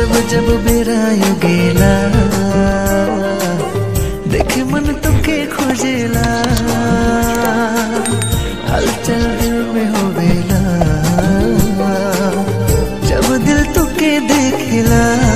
जब जब बेरा यू गेला देखे मन तुके खोजेला हलचल दिल में होवेला जब दिल तुके देखेला।